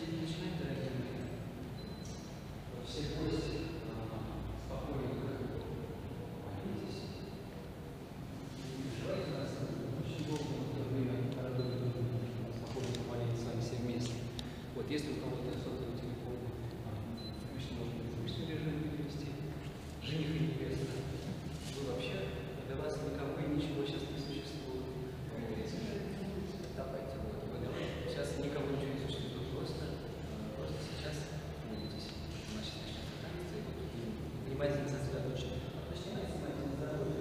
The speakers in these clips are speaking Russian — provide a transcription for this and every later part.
начинать, дорогие мои. Все гости спокойненько помолитесь. Не переживайте нас, очень долго в это время спокойно помолиться с вами все вместе. Вот, если у кого-то сотовый телефон, конечно, можно в ручном режиме перевести. Жених и невеста. Вы вообще для вас никакой ничего сейчас не существует. Давайте, вот, вы говорите. Сейчас никого ничего не существует, просто сейчас молитесь. Значит, начнется традиция, и внимательно сосредоточено. Начинайте внимательно здоровье.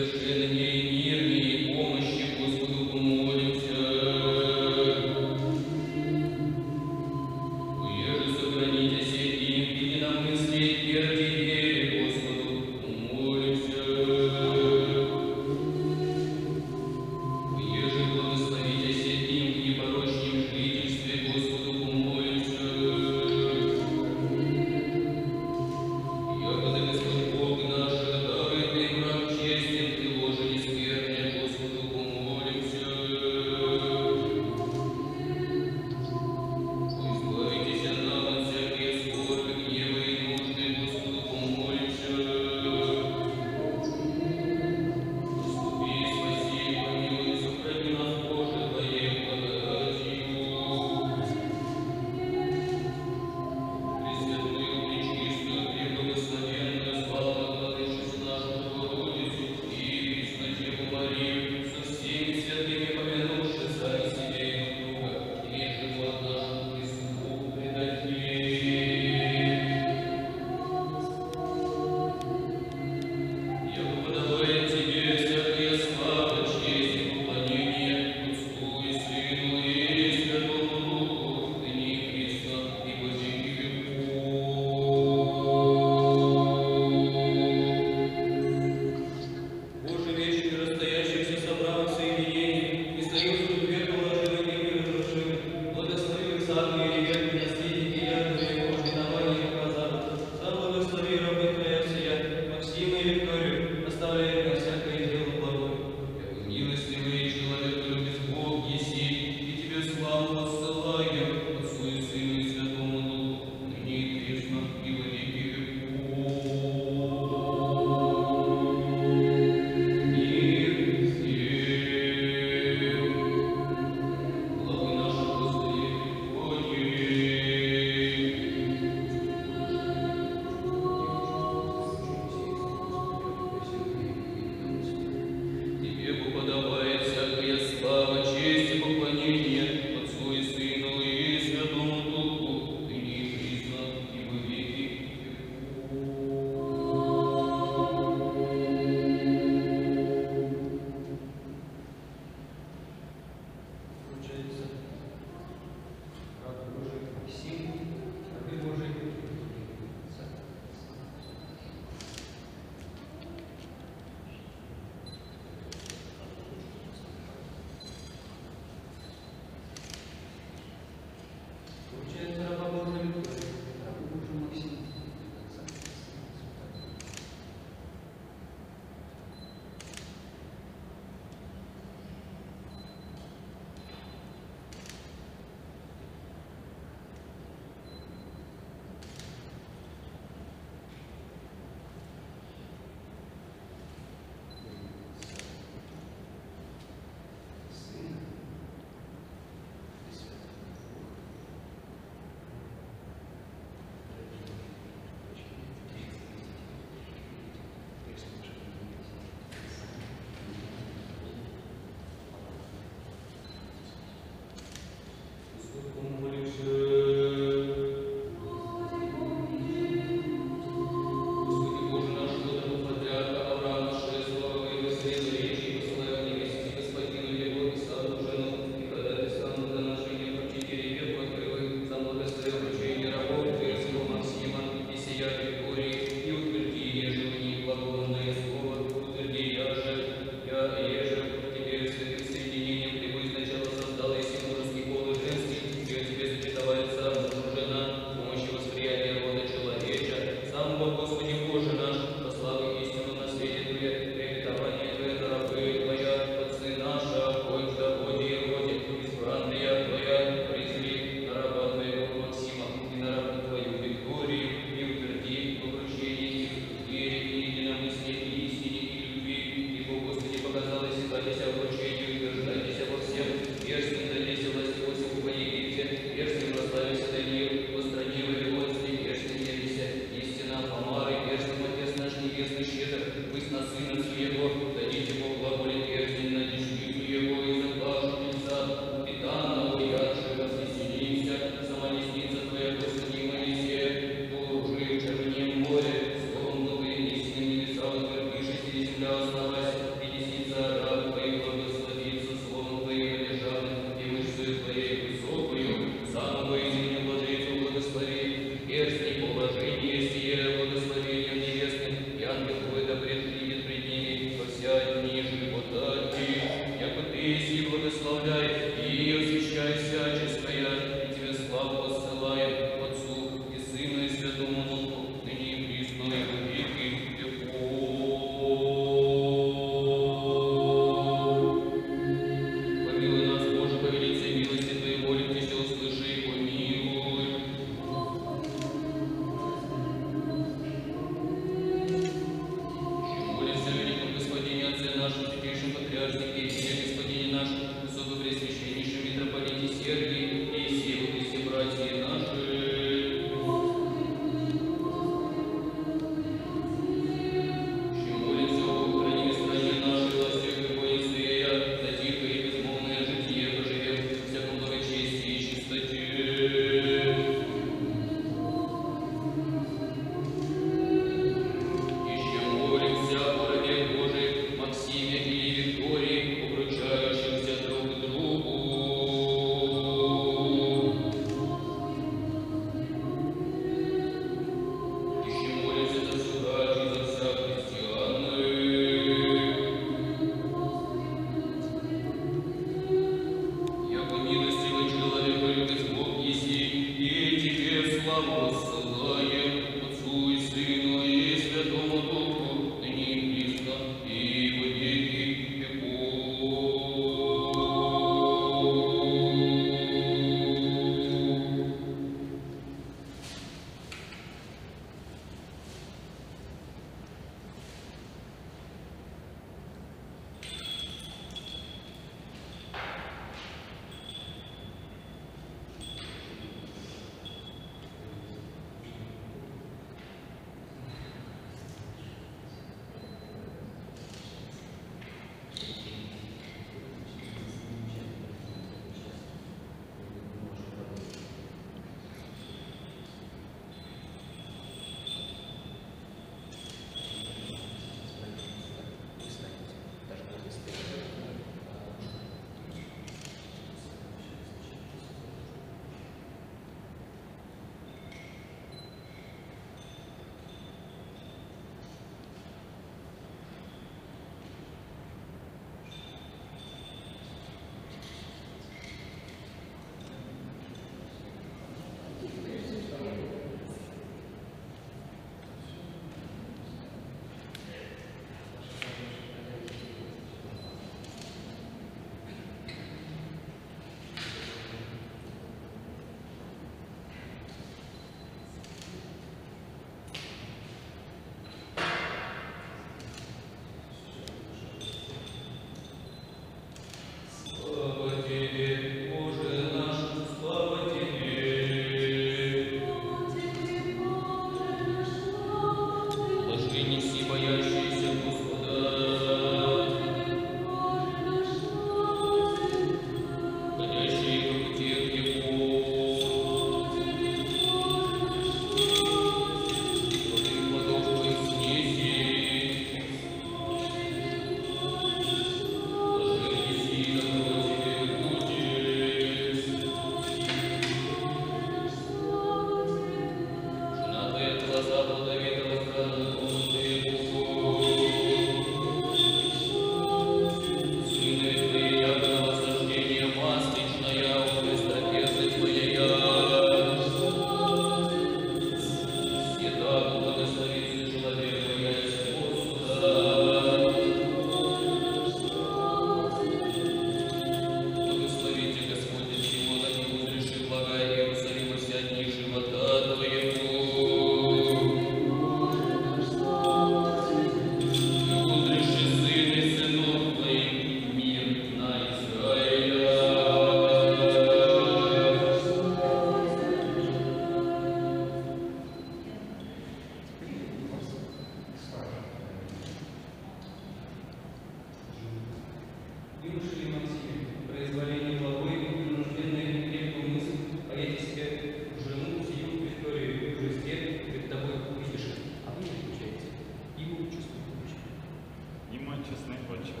Юноше ли Максиме, произволение главой и принужденная крепкую мысль, а я тебе жену, сию Викторию, жесте, перед тобой видишь, а вы не отвечаете. Ему чувствует обещание. Ему честный почерк.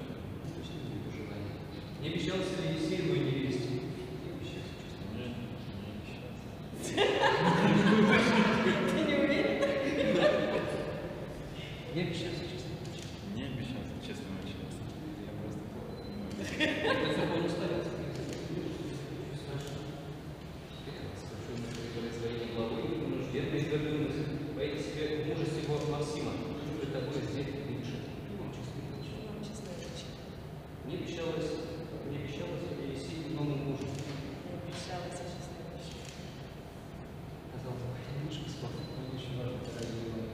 Не обещался ли Есеевой невесте? Не обещался, честно. Ты не уверен? Не обещался, честно. Не обещался, честно обещался. Я просто помню. Это закон уставился. Производение главы и принужденной сдержанности. Боитесь себе мужа сего Максима, который тобой здесь лучше. Не обещалось ли Есеевой новому мужу? Обещалась, я честно обещала. Казалось бы, немножко спокойно, но очень важно, когда они говорят.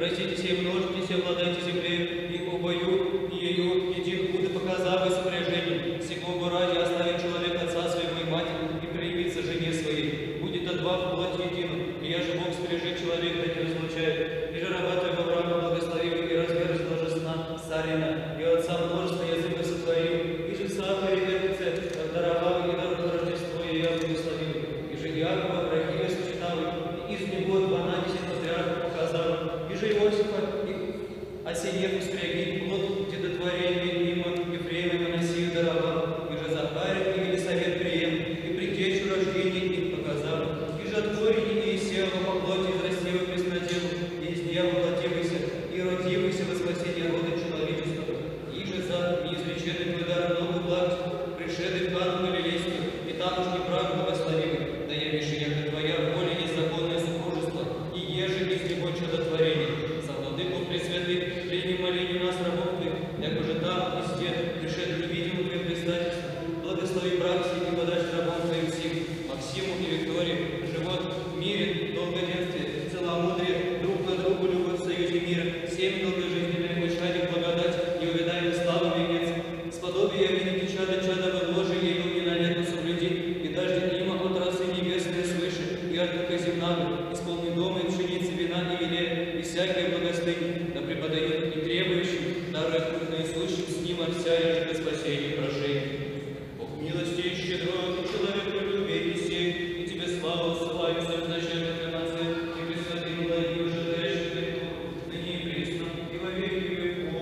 разитесь и множитесь, и обладайте землею, и обою, и ею, един буды показавы сопряжение. Сего ради оставит человек отца своего и мать, и проявится жене своей. Будет от два в плоть едину, и я же Бог спряжет человек, да не разлучает. И же раба твоего Авраама благословил, и разверз множества Сарина, и отца множества языка сотворил, и же Сахари Эрце, даровал и народ Рождество, и я благословил. И же Якова, Рахима сочетал, и из него 12 патриархов показал, и же Иосифа, и Осиев спряги, плод детотворения има, Ефрема Манасию даровал, и же Захария, и Елисавет прием, и предтечу рождения их показал, и же от корени Иисева по плоти израстила преснодеву, и из нее воплотивайся, и родивайся во спасение рода человеческого, и же за неизреченный твой дар много благости, пришедший в Кану Галилейскую, и там уж не прав благословимый, да явишь, яко твоя воля есть законное супружество, и еже из него чудотворение. За владыку пресвятых, прими моление нас, рабов твоих, яко же там, везде, пришед невидимым твоим предстательством, благослови брак сей, и подашь рабам твоим сим, Максиму и Виктории, живот в мире, долгоденствие, целомудрие, друг на другу любовь в союзе мира, всем долгожизненной мышаде благодать, и увядаем славу венец, сподобие великий чада Божий, ею ненаветно соблюди, и дождь има от расы небесной свыше, и от духа земного, исполни дома и пшеницы, вина и вине, и всякое благостынь, да преподает и требующим, дарует наисущим с ним от вся и спасение прошения. Бог милости и щедрот, человеколюбие сей, и тебе славу ссылаю всем значением нации, и пресвятым благим живущим веку, ныне и присно, и во веки веков.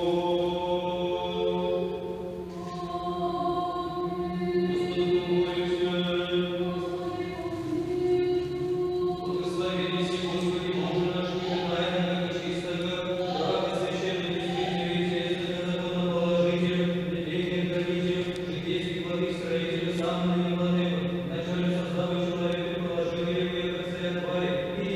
Благословен си, Господи, Боже наш, тайного и чистого, правда священного, действительно, законоположитель, великим хранитель, житейских благих строитель, самого невладыка, начале создава человека, положил его как царя твари,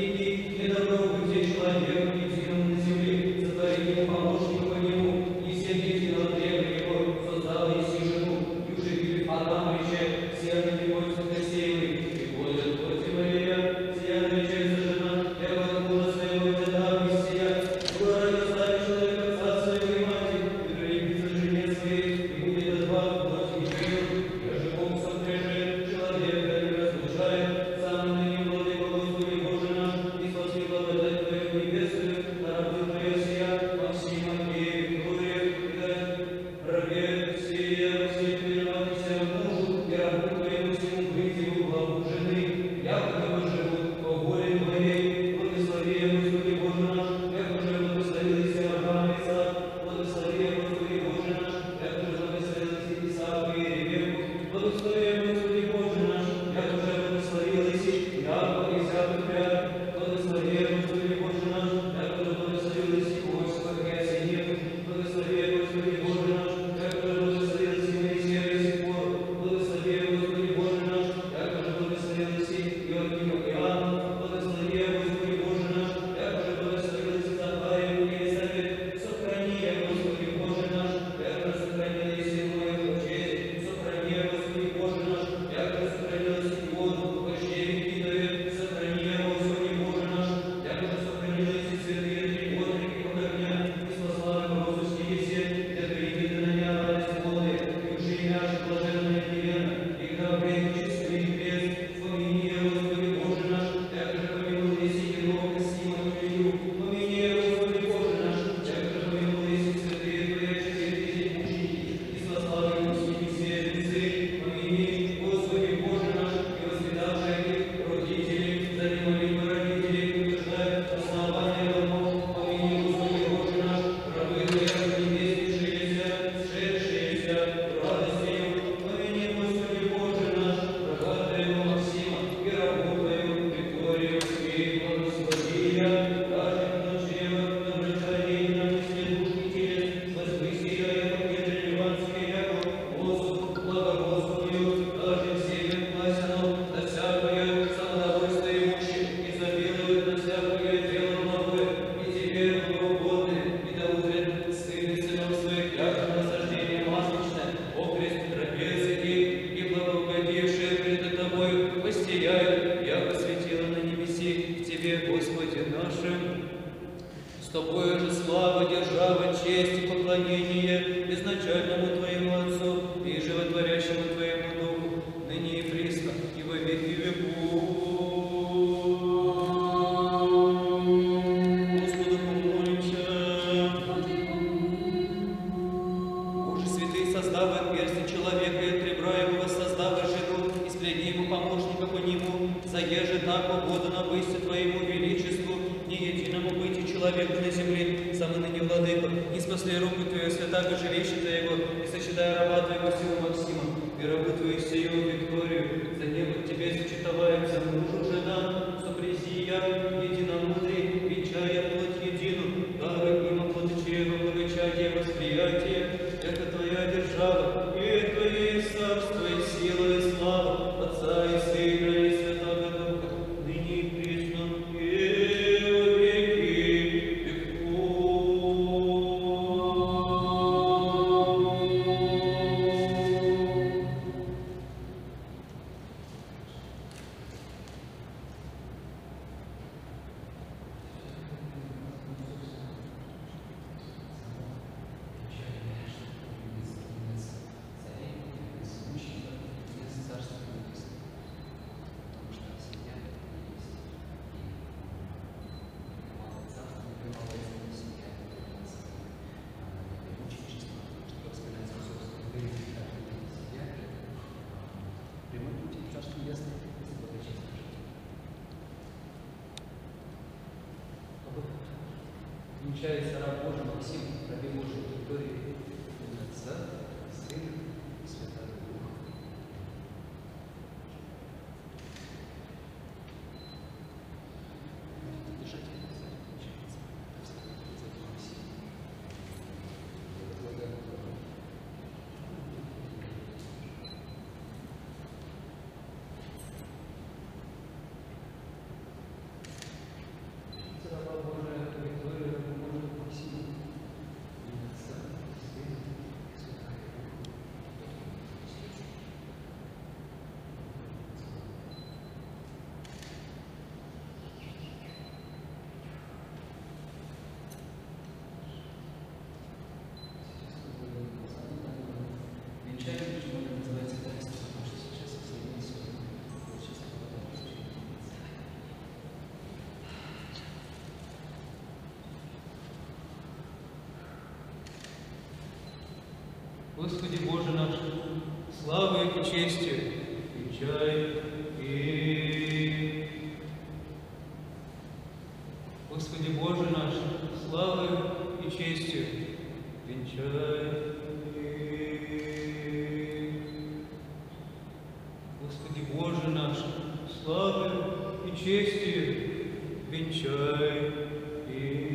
и недобро где человек, единым на земле, сотворить ему помощника по нему, и все дети на древо его, создал и си жену, и уже били Адам рече, сердце любовь сосеянный, и будет плоти Мария, сия наречется жена, яко от мужа своего взята из сия, ради оставит человек отца своего и мати, и прилепится жене своей, и будет от два в плоти единую, я же Бог сопряжет человека не разлучает, сам ныне владыка Господи Боже наш, и спаси благодать Твою небесную, на рабы Твоя сия, Максима и Виктория, и дай рабе сия, все переводися мужу, и рабу Твоему всему быть его главу жены, якобы живут по воле Твоей, благослови, Господи Боже наш, яко же благословились Авраам и Исаак, благослови, Господи Боже наш, яко же благословились Исаака и Ревеку, благослови, Господи Боже наш, яко же благословились Иакова и Иисаака, благослови, Господи Боже наш, яко же благословились Иосифа и Осинева, благослови, Господи Боже наш, яко же благословились Моисея и Сихора, благослови, Господи Боже наш, яко же благословились Иоакима и Иоанна, благослови, Господи Боже наш, яко же благословились Захария и Елисавет, сохрани, Господи Боже наш, яко же сохранились Иоанна в честь, сохрани, Господи Боже наш, яко же сохранилась Иона в почтении Китове, сохрани, Господи Боже наш, яко же сохранились и святые трикотники под огня, и спасла розу все, для прийти на меня радость полная, и уже имя блаженная Елена, и храбрый чистый крест, помяни, Господи Боже наш, яко же помянул еси героя Симона Илью, помяни, Господи Боже наш, яко же помянул еси святые Твои 4000 мучений, и спасла их с ними светлицы, помяни, Господи Боже наш, и воспитавшие их родителей, занимали бы родителей, утверждают основание домов, С тобою же слава, держава, честь и поклонение изначальному Твоему Отцу и животворящему Твоему Духу, ныне и присно, и во веки веков. Господу помолимся. Боже, святый, создав перстень человека и от ребра его воссоздав жену, и спряги ему помощника по нему, заеже так угодно бысти Твоему величеству, не единому бытию человека на земле, самый ныне владыка, и спасли руку Твою, святаго жилище Твоего, и сочетая раба Твоего силу Максима, и рабу Твою сию Викторию, за небо Тебе сочетавается мужу жена, сопрезия, единомудрие, венчая плоть едину, дары им оплодочева, благочадие, восприятие, это Твоя держава, и это есть царство, и сила, и слава, Отца и Сына, и Святого Духа, ныне и присно, и во веки веков. Венчается раб Божий Максим, рабе Божией Виктории, Отца, Сына и Святого Духа. Раба Божия Виктория, раба Божия Максима, Отца, Сына и Святого Духа. Венчание, почему это называется таинство, потому что сейчас в Соединенных Штатах получится Господи Боже наш, славой и честью, венчай и... Господи Боже наш, славой и честью, венчай и... Господи Боже наш, славой и честью, венчай и...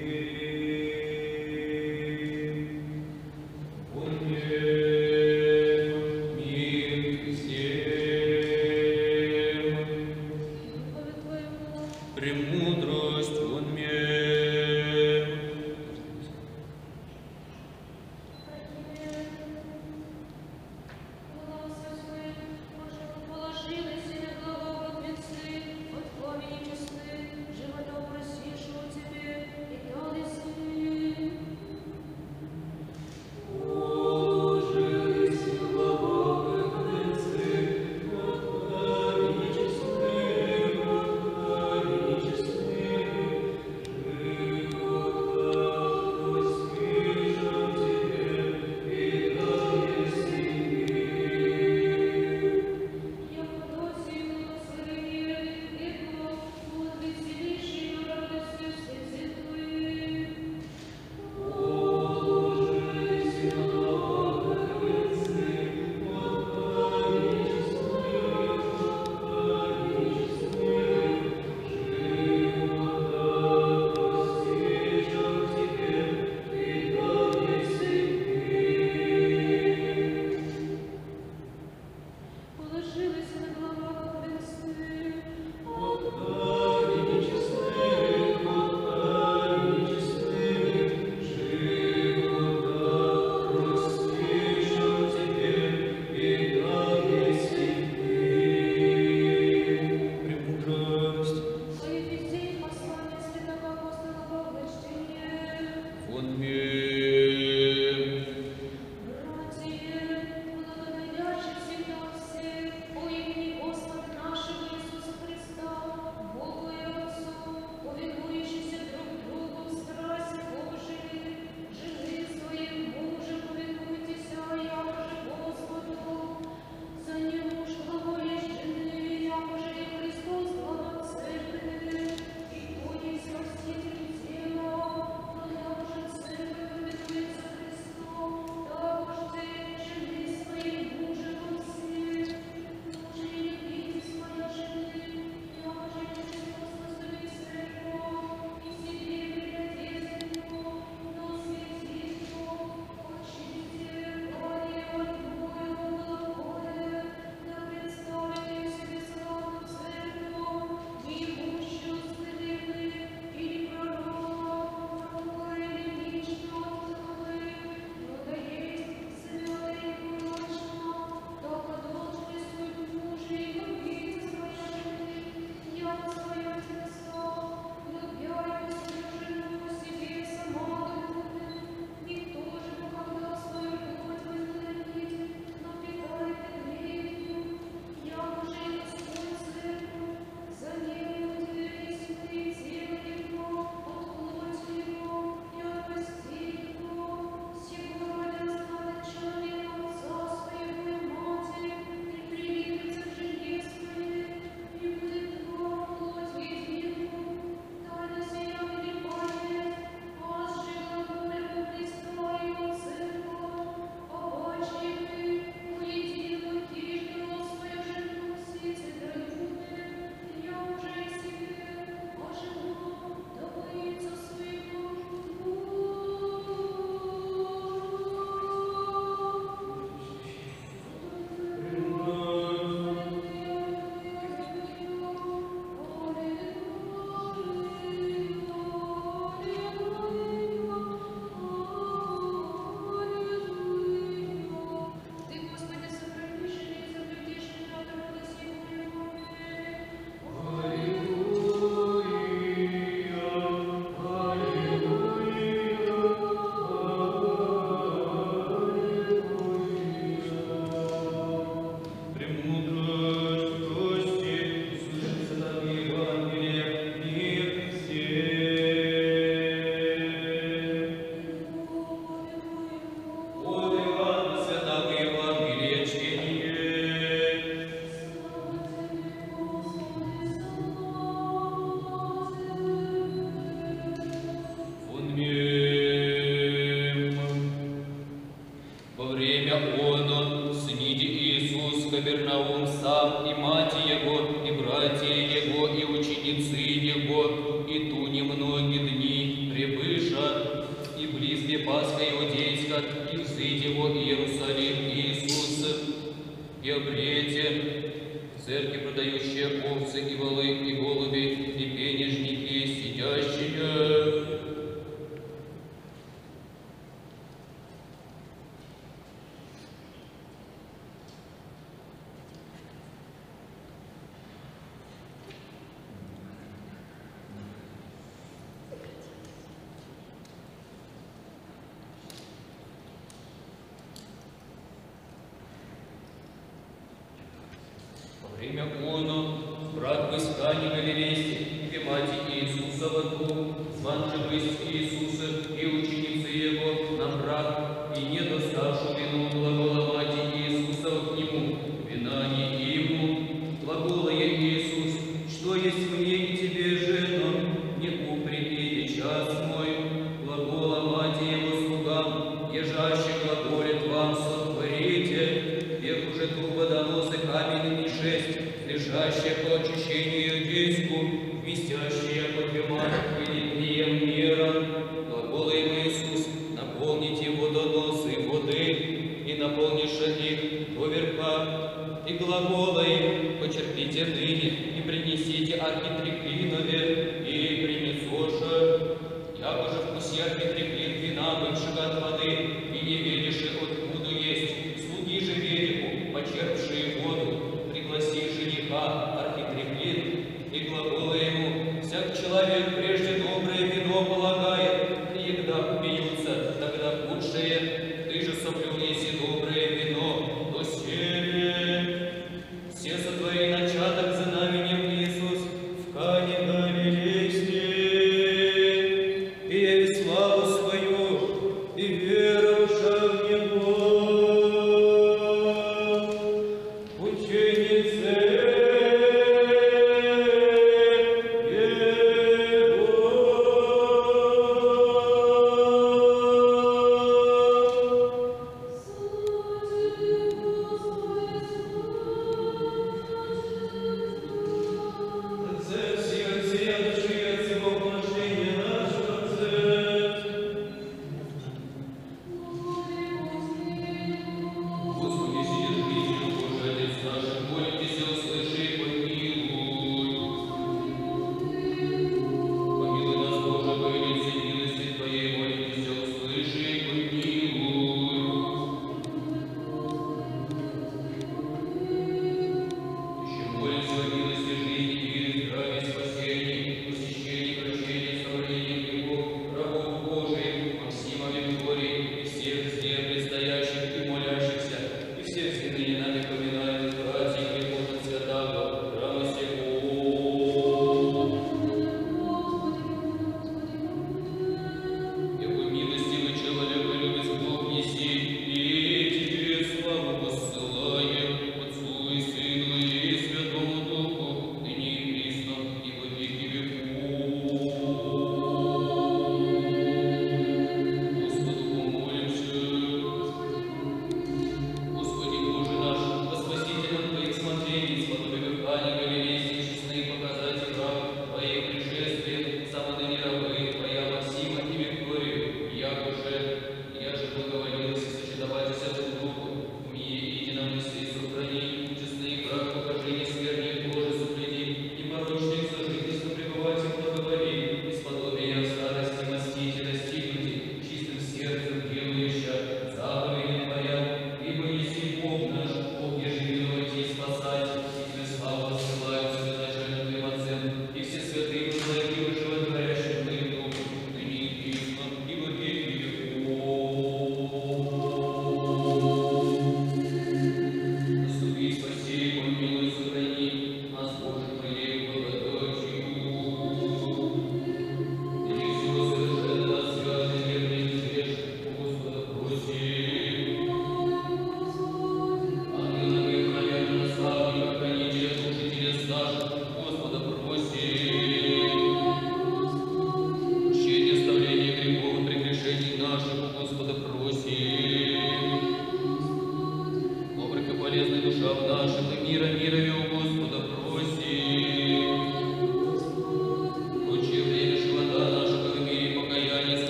Премудрость вон мне. Положилась и на главу от венцы, от пламени честны, животом просишь у Тебя. Капернаум сам, и мать его, и братья его, и ученицы его, и ту немногие дни пребыша, и близко Пасха иудейска, и взыть его Иерусалим Иисус, и обрете церкви, продающие овцы и волы, и голуби, и пенежники, сидящие. Время оно, брат Пыскани Галилейский, и мать Иисуса воду, зван же бысть Иисуса, и ученицы его на брак, и не доставшу вину глагола мати Иисуса к нему, вина не ему, глагола я Иисус, что есть мне и тебе, жено, не упреки час мой, глагола мати его слугам, ежаще глаголит вам сотворите, век уже ту водоносы каменными шесть, лежащие по очищению иудейску, вместящие по двумя великим мира. Глагола им Иисус, наполните водоносы воды, и наполниша их до верха. И глагола им, почерпите ныне, и принесите архитреклинове, и принесоша. Яко же вкуси архитреклин вина, бывшего от воды, и не вериши, откуда есть, слуги же велику, почерпшие воду, пригласи жениха, архитреклин, и глагола ему, всяк человек прежде доброе вино полагает, и егда убьются,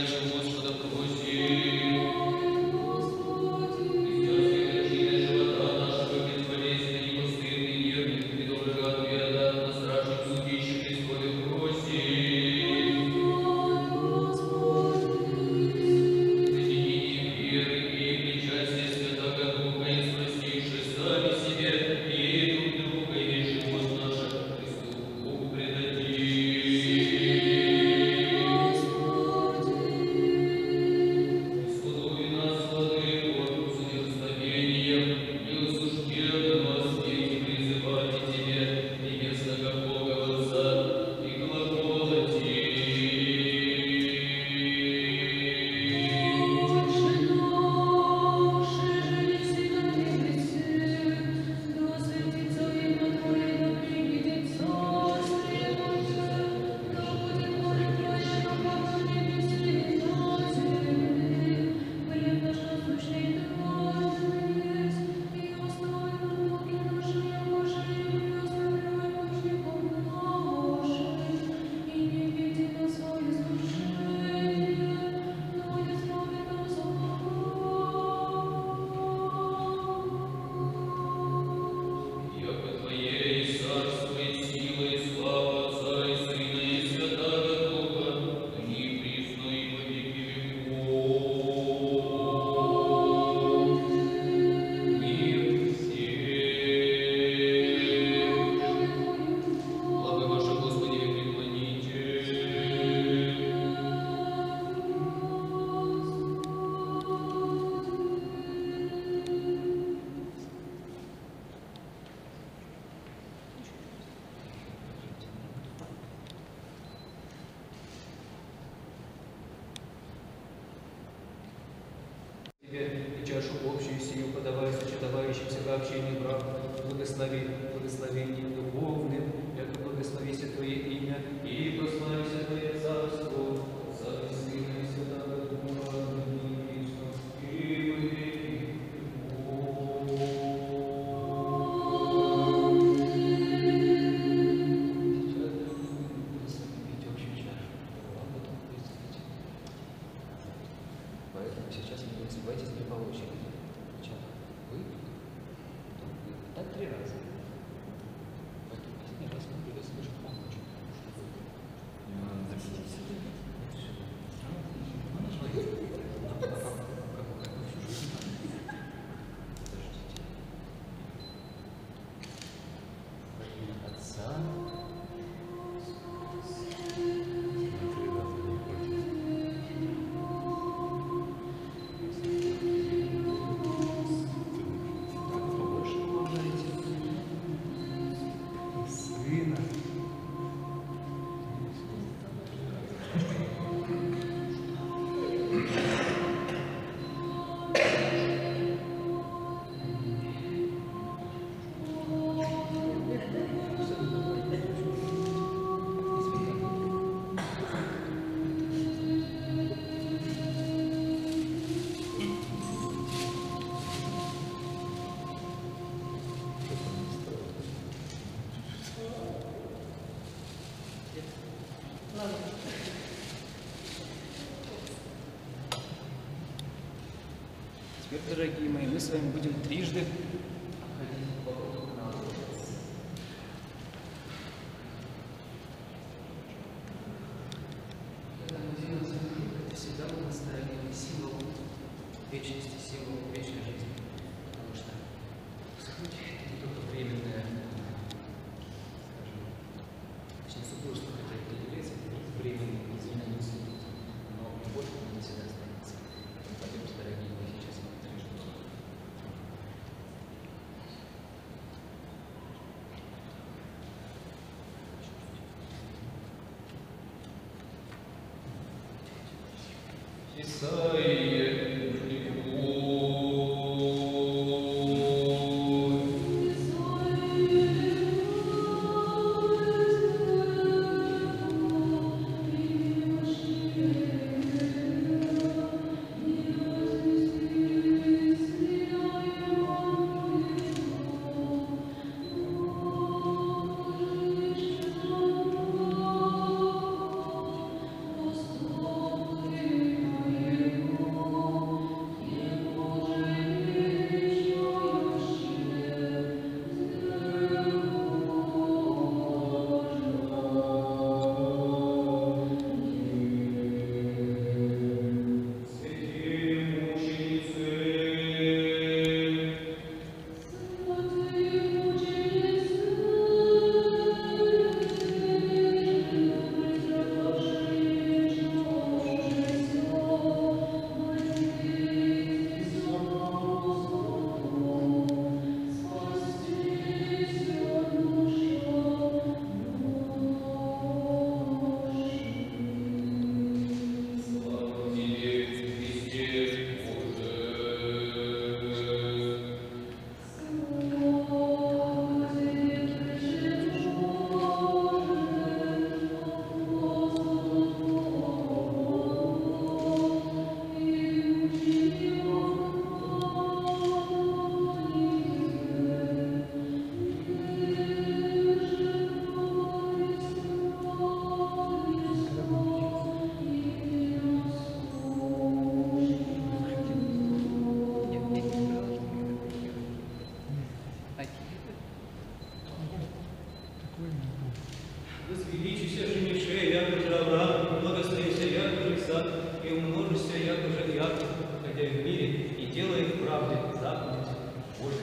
Тебе и чашу общую сию подавай сочетавающимся в общении брак, благослови благословением духовным, яко благословися Твое имя, и прославися Твое царство, Отца и Сына и Святого Духа, ныне и присно, и во веки Поэтому сейчас вы называетесь не по очереди. Сначала вы, потом вы. Так 3 раза. Поэтому последний раз вам придется даже помочь. Не надо записать. Во имя Отца. Сына. Ладно. Теперь, дорогие мои, мы с вами будем трижды ходить вокруг канала. Когда мы делаем круг, это всегда настроение символ вечности, символ вечной жизни. Потому что суть это не только временное, скажем, точнее, супружество, хотя это является временным изменением сути, но любовь не всегда останется. Пойдемте, дорогие мои, сейчас мы трижды. Исаия, и умножися, як уже Иаков, ходя в мире, и делая в правде заповедь Божию.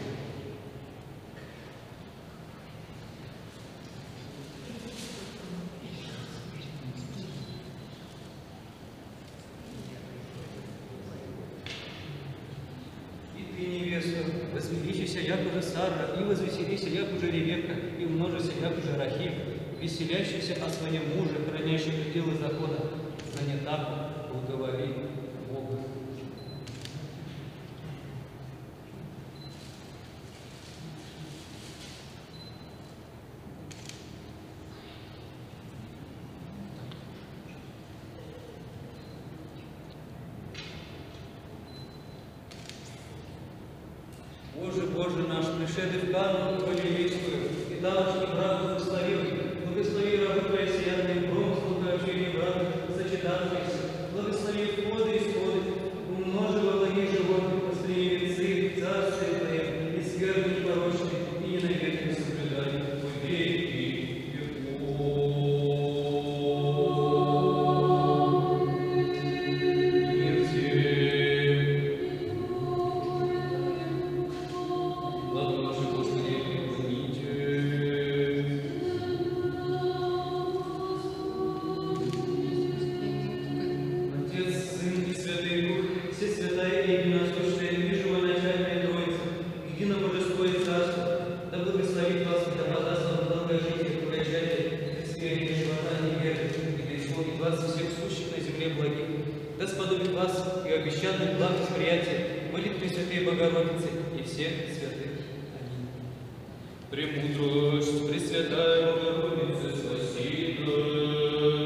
Возвеличися, як уже Сара, и возвеселися, як уже Ревекка, и умножися, як уже Рахиль, веселящийся о своем муже, хранящий пределы закона, но не так уговори Бога. Боже, Боже наш, пришедший в Кану Галилейскую, и тамошний брат благословил, благослови рабу Твоей сиятельный промыслу, общение брата, сочетавшихся, благослови входы и исходы, умножи во благих животных, пострее венцы, царствие Твое, и скверны непорочные, и не навеки не соблюдай, во веки веков. Да сподобит вас и обещанных благ восприятия, молитвы Святой Богородицы и всех святых. Аминь. Премудрость, Пресвятая Богородица, спаси нас.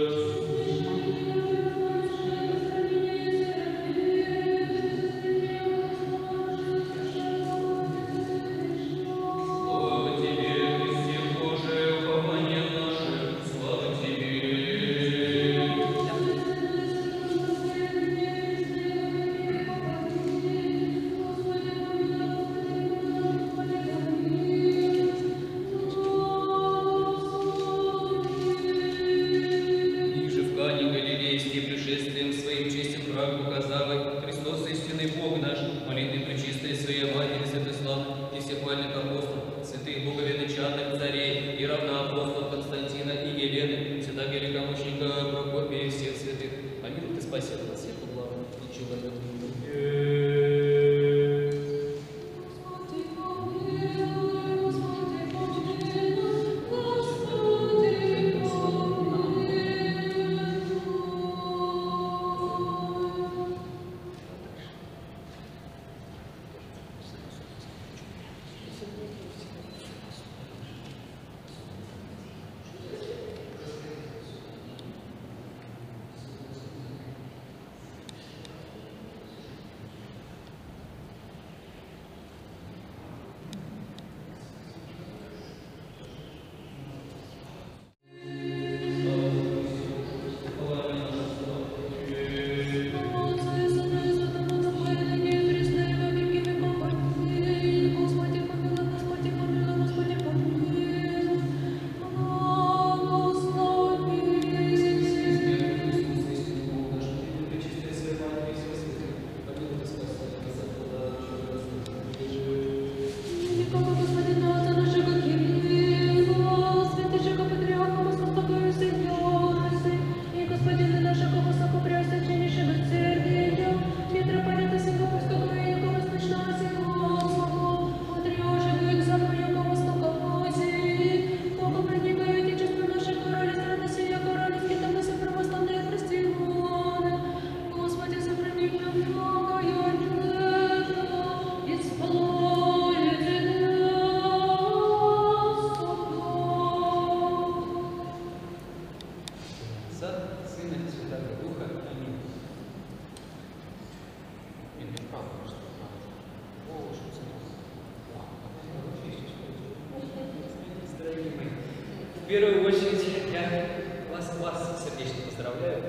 В первую очередь я вас сердечно поздравляю,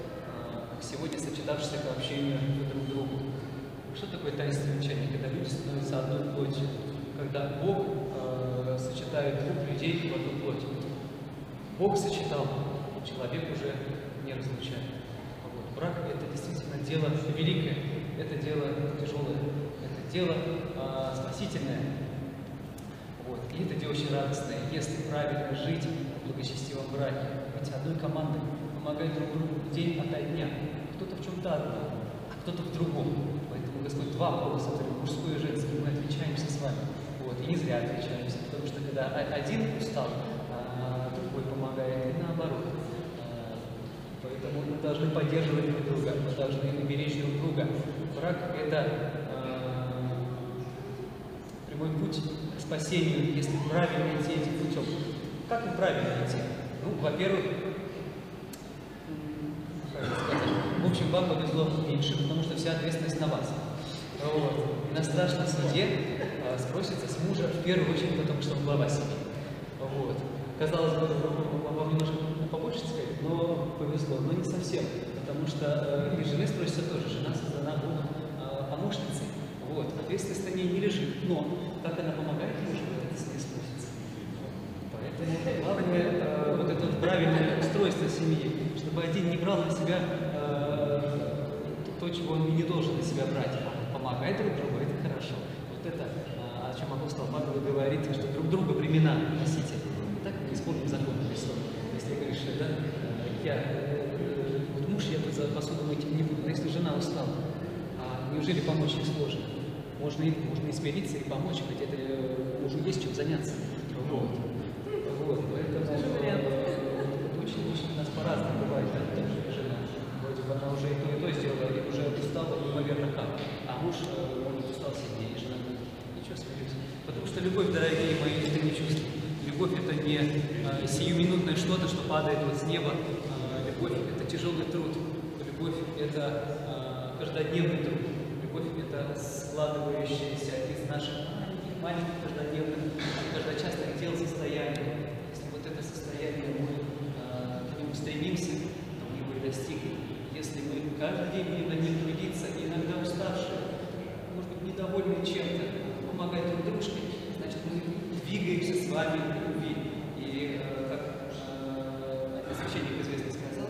сегодня сочетавшись к общению друг к другу. Что такое таинство венчания? Когда люди становятся одной плотью, когда Бог сочетает двух людей в одну плоть. Бог сочетал, человек уже не разлучает. Вот. брак – это действительно дело великое, это дело тяжелое, это дело спасительное. Вот. И это дело очень радостное. Если правильно жить в благочестивом браке, быть одной командой, помогать друг другу день ото дня, кто-то в чем-то одном, а кто-то в другом. Поэтому Господь два голоса, мужской и женский, мы отвечаемся с вами. Вот. И не зря отвечаемся, потому что когда один устал, другой помогает, и наоборот. Поэтому мы должны поддерживать друг друга, мы должны беречь друг друга. Брак – это прямой путь к спасению, если правильно идти этим путем. Как и правильно идти? Ну, во-первых, в общем, вам повезло меньше, потому что вся ответственность на вас. Вот. И на страшном суде спросится с мужа в первую очередь, потому что он глава семьи. Вот. Казалось бы, вам немножко побольше сказать, но повезло, но не совсем, потому что и жены спросится тоже, жена создана Богом помощницей. Вот. Ответственность на ней не лежит, но как она помогает мужу, это с ней спросится. Поэтому главное вот это вот правильное устройство семьи, чтобы один не брал на себя то, чего он не должен на себя брать, а помогать друг другу, это хорошо. Вот это, о чем апостол Павел говорит, что друг друга бремена носите. Так мы исполним закон Христов. Если говоришь, да, вот муж, я тут за посуду мыть не буду, но если жена устала, неужели помочь ей сложно? Можно и смириться, и помочь, хоть это уже есть чем заняться. Вот. Поэтому очень у нас по-разному бывает, да, жена. Вроде бы она уже и то сделала, и уже устала, наверное, как. А муж, он устал сильнее, и жена говорит, ничего, смирюсь. Потому что любовь, дорогие мои, это не чувство. Любовь – это не сиюминутное что-то, что падает вот с неба. Любовь – это тяжелый труд. Любовь – это каждодневный труд. Любовь – это складывающееся из наших маленьких каждодневных, каждочасных дел состояний. Если вот это состояние мы к нему стремимся, то мы его и достигнем. Если мы каждый день над ним трудиться, иногда уставшие, может быть, недовольны чем-то, помогать друг дружке, значит, мы двигаемся с вами в любви. И как один священник известный сказал,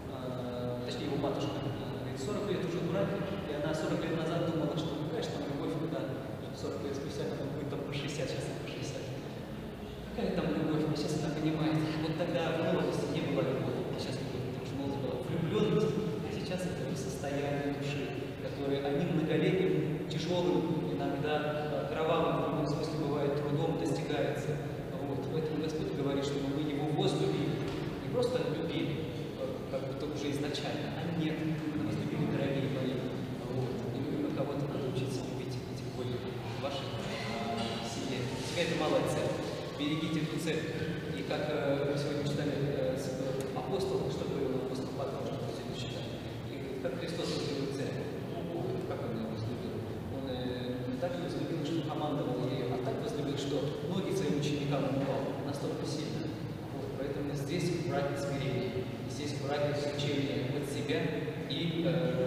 точнее его матушка, говорит, 40 лет уже в браке, и она 40 лет назад думала, что, конечно, любовь, когда 40 лет спустя, она будет там по 60, сейчас по 60. Какая там любовь? Сейчас она понимает. Вот тогда в молодости не было любови, сейчас любовь, потому что молодость была влюбленность, а сейчас это состояние души, которое одним многолетним, тяжелым, иногда кровавым, в другом смысле бывает, трудом достигается. Вот. Поэтому Господь говорит, что мы его возлюбили, не просто любили, как бы то уже изначально, а нет, мы возлюбили, дорогие мои. Вот. И кого-то надо учиться любить, тем более в вашей семье. Всегда это малая цель. Берегите эту цель. И как мы сегодня читали с апостолом, что говорил апостол Павел, что мы сегодня читали. И как Христос возлюбил церковь. Как он ее возлюбил? Он не так ее возлюбил, что командовал ею, а так возлюбил, что ноги своим ученикам упал настолько сильно. Вот. Поэтому здесь в браке смирение, здесь в браке изучение от себя и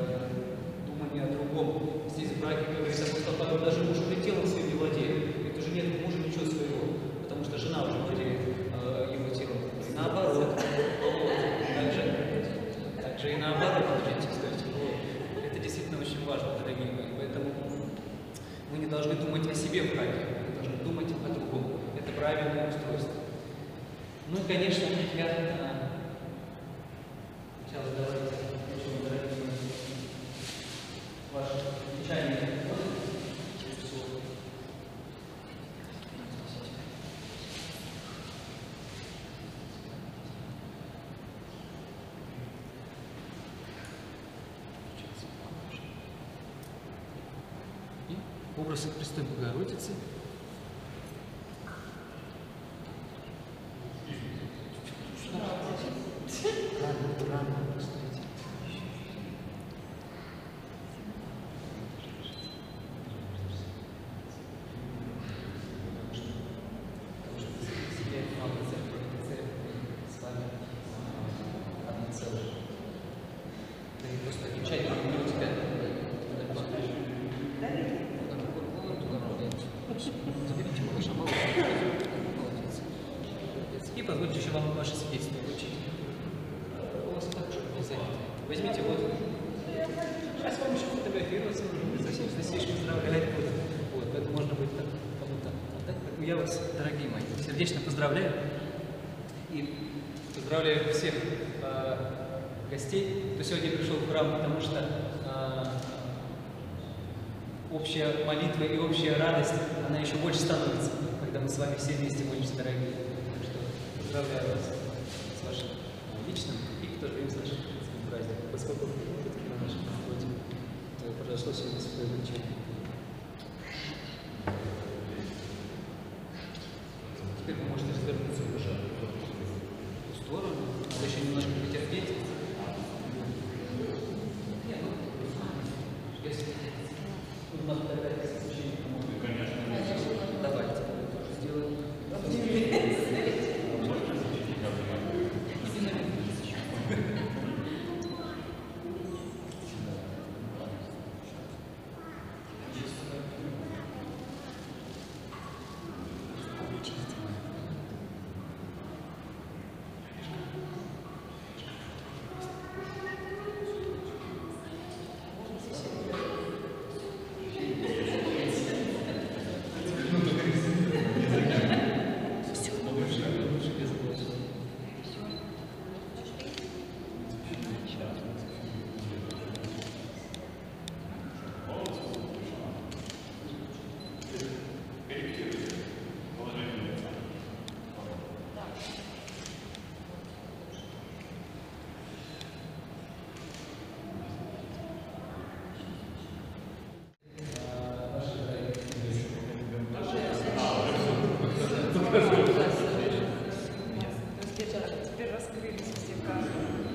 думание о другом. Здесь в браке, как говорит апостол Павел, даже муж уже телом своим не владеет. Это уже нет у мужа ничего своего. Потому что жена уже владеет его телом. И наоборот. Также и наоборот, стойте. Это действительно очень важно, дорогие мои. Поэтому мы не должны думать о себе в браке, мы должны думать о другом. Это правильное устройство. Ну и, конечно, я сначала давайте очень дорогие ваши печальные образ Престой Богородицы. Рано, стойте. С вами одно целое. Да и просто отвечайте, у тебя. вас, дорогие мои, сердечно поздравляю. И поздравляю всех гостей, кто сегодня пришел в храм, потому что общая молитва и общая радость, она еще больше становится, когда мы с вами все вместе молимся, дорогие. Так что поздравляю вас с вашим личным и в то же время с нашим христианским праздником. Поскольку все-таки на нашем приходе произошло сегодня святое вручение. Теперь вы можете развернуться уже в сторону, надо еще немножко потерпеть. Нет, ну, если у нас фотография со священником, конечно. Давайте тоже сделаем. Теперь раскрылись все карты.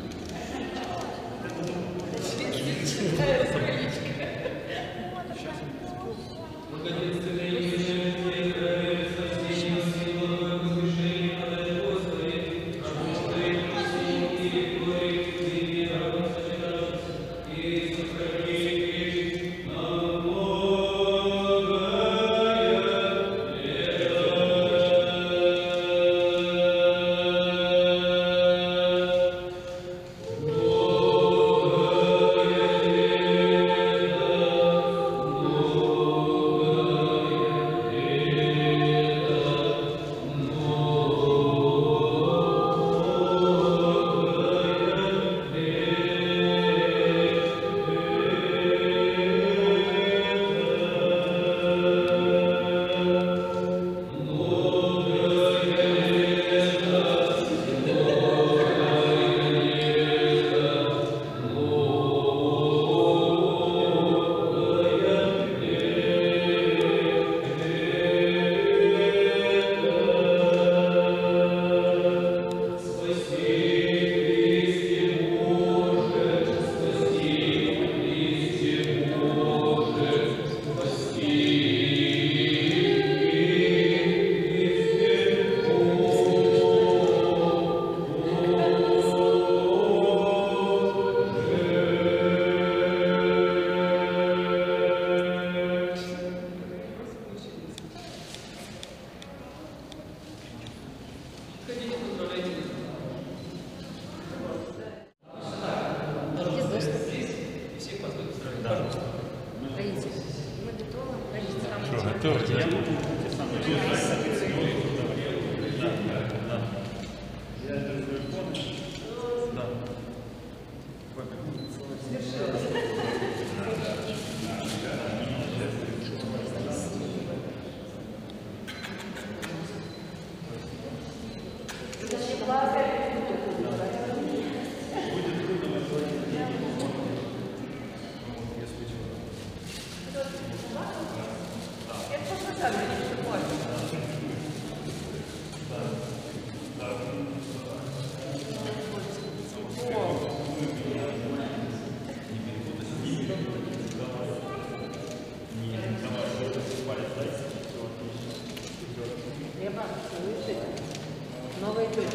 Новые точки.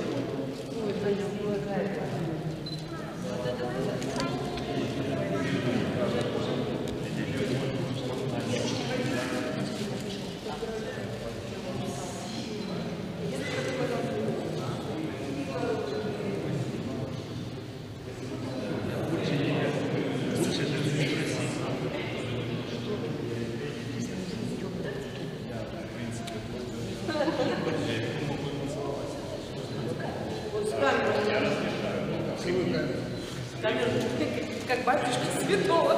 Камеру, как батюшка святого.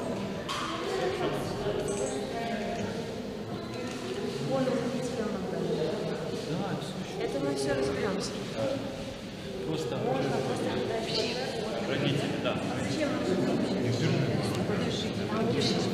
Вон он успел нам дать. Да, все. Это мы все разберемся. Просто Можно просто дальше. родители, да. Зачем? А общество?